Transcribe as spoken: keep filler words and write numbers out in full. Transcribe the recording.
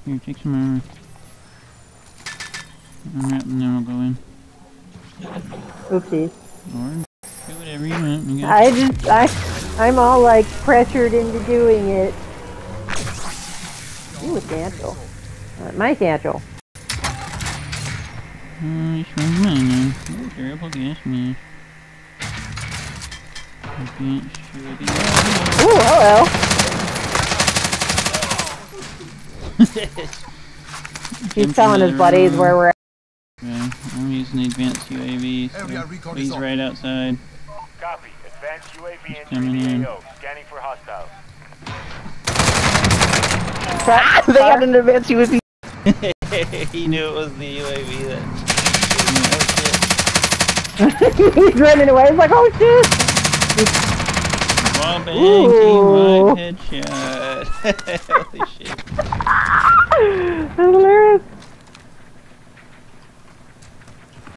Here, take some armor. Alright, and then we'll go in. Oopsies. Or do whatever you want. You I just, I, I'm all like pressured into doing it. Ooh, it's natural. Uh, my natural. Oh, which one's mine then? Oh, durable gas mask. Okay, sure be Ooh, hello. He's telling his buddies room. Where we're at. Okay, I'm using the advanced U A V, so he's right outside. Copy. Advanced U A V Just coming in. Scanning for hostiles. They had an advanced U A V. He knew it was the U A V that. He's running away. He's like, oh shit! Wall bang, team wipe, headshot. Holy shit.